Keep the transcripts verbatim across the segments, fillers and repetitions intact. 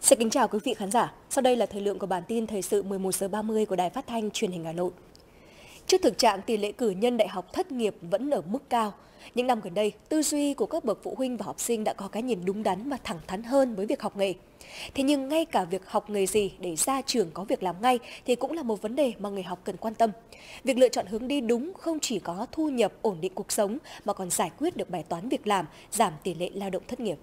Xin kính chào quý vị khán giả. Sau đây là thời lượng của bản tin thời sự mười một giờ ba mươi của Đài Phát thanh Truyền hình Hà Nội. Trước thực trạng tỷ lệ cử nhân đại học thất nghiệp vẫn ở mức cao, những năm gần đây, tư duy của các bậc phụ huynh và học sinh đã có cái nhìn đúng đắn và thẳng thắn hơn với việc học nghề. Thế nhưng ngay cả việc học nghề gì để ra trường có việc làm ngay thì cũng là một vấn đề mà người học cần quan tâm. Việc lựa chọn hướng đi đúng không chỉ có thu nhập ổn định cuộc sống mà còn giải quyết được bài toán việc làm, giảm tỷ lệ lao động thất nghiệp.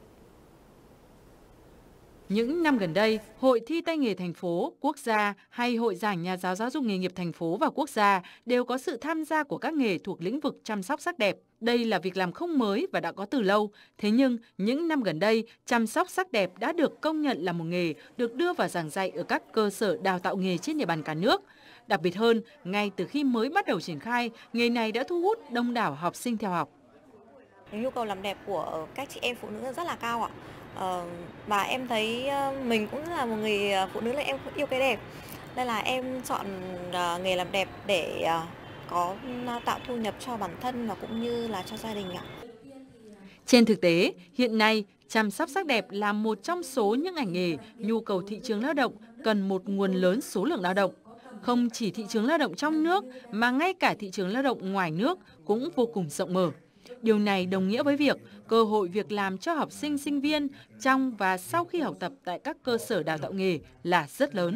Những năm gần đây, Hội thi tay nghề thành phố, quốc gia hay Hội giảng nhà giáo giáo dục nghề nghiệp thành phố và quốc gia đều có sự tham gia của các nghề thuộc lĩnh vực chăm sóc sắc đẹp. Đây là việc làm không mới và đã có từ lâu. Thế nhưng, những năm gần đây, chăm sóc sắc đẹp đã được công nhận là một nghề được đưa vào giảng dạy ở các cơ sở đào tạo nghề trên địa bàn cả nước. Đặc biệt hơn, ngay từ khi mới bắt đầu triển khai, nghề này đã thu hút đông đảo học sinh theo học. Nhu cầu làm đẹp của các chị em phụ nữ rất là cao ạ. Ờ, và em thấy mình cũng là một người phụ nữ là em yêu cái đẹp. Nên là em chọn nghề làm đẹp để có tạo thu nhập cho bản thân và cũng như là cho gia đình ạ. Trên thực tế, hiện nay, chăm sóc sắc đẹp là một trong số những ngành nghề nhu cầu thị trường lao động cần một nguồn lớn số lượng lao động. Không chỉ thị trường lao động trong nước mà ngay cả thị trường lao động ngoài nước cũng vô cùng rộng mở. Điều này đồng nghĩa với việc cơ hội việc làm cho học sinh sinh viên trong và sau khi học tập tại các cơ sở đào tạo nghề là rất lớn.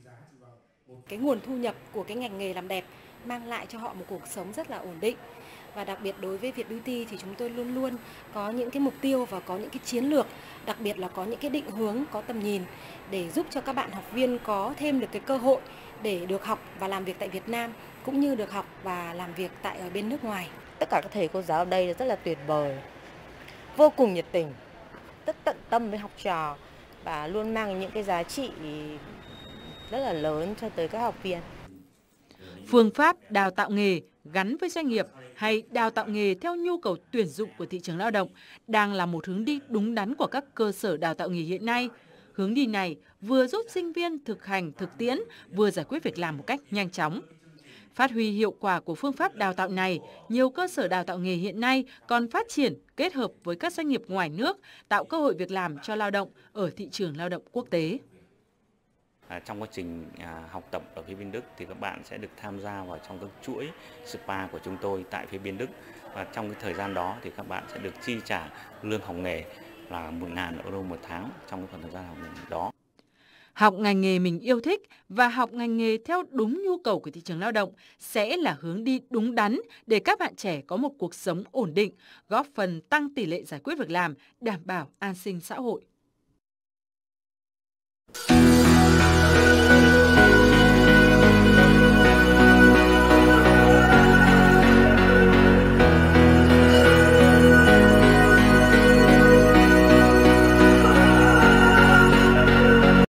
Cái nguồn thu nhập của cái ngành nghề làm đẹp mang lại cho họ một cuộc sống rất là ổn định. Và đặc biệt đối với Việt Beauty thì chúng tôi luôn luôn có những cái mục tiêu và có những cái chiến lược, đặc biệt là có những cái định hướng, có tầm nhìn để giúp cho các bạn học viên có thêm được cái cơ hội để được học và làm việc tại Việt Nam cũng như được học và làm việc tại ở bên nước ngoài. Tất cả các thầy cô giáo ở đây rất là tuyệt vời, vô cùng nhiệt tình, rất tận tâm với học trò và luôn mang những cái giá trị rất là lớn cho tới các học viên. Phương pháp đào tạo nghề gắn với doanh nghiệp hay đào tạo nghề theo nhu cầu tuyển dụng của thị trường lao động đang là một hướng đi đúng đắn của các cơ sở đào tạo nghề hiện nay. Hướng đi này vừa giúp sinh viên thực hành thực tiễn, vừa giải quyết việc làm một cách nhanh chóng. Phát huy hiệu quả của phương pháp đào tạo này, nhiều cơ sở đào tạo nghề hiện nay còn phát triển kết hợp với các doanh nghiệp ngoài nước, tạo cơ hội việc làm cho lao động ở thị trường lao động quốc tế. À, trong quá trình à, học tập ở phía bên Đức thì các bạn sẽ được tham gia vào trong các chuỗi spa của chúng tôi tại phía bên Đức, và trong cái thời gian đó thì các bạn sẽ được chi trả lương học nghề là một nghìn euro một tháng trong cái khoảng thời gian học nghề đó. Học ngành nghề mình yêu thích và học ngành nghề theo đúng nhu cầu của thị trường lao động sẽ là hướng đi đúng đắn để các bạn trẻ có một cuộc sống ổn định, góp phần tăng tỷ lệ giải quyết việc làm, đảm bảo an sinh xã hội.